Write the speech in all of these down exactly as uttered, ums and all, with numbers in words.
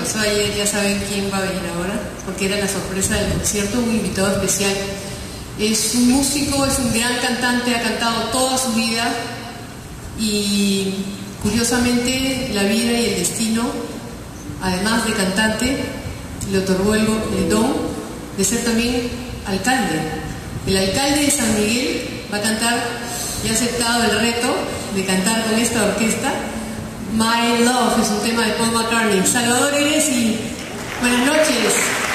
pasó ayer, ya saben quién va a venir ahora, porque era la sorpresa del concierto, un invitado especial. Es un músico, es un gran cantante, ha cantado toda su vida y curiosamente la vida y el destino, además de cantante, le otorgó el, el don de ser también alcalde. El alcalde de San Miguel va a cantar, y ha aceptado el reto de cantar con esta orquesta. My Love es un tema de Paul McCartney. Salvador Eresi, buenas noches.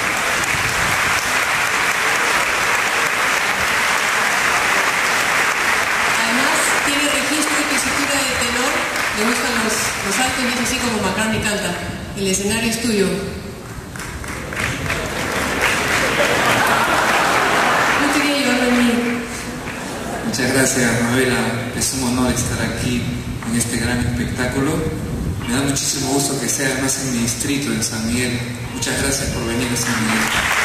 Además tiene registro y tesitura de tenor, le gustan los, los altos y es así como McCartney canta. El escenario es tuyo. No quería llevarlo a mí. Muchas gracias, Mabela. Es un honor estar aquí en este gran espectáculo. Me da muchísimo gusto que sea además en mi distrito, en San Miguel. Muchas gracias por venir a San Miguel.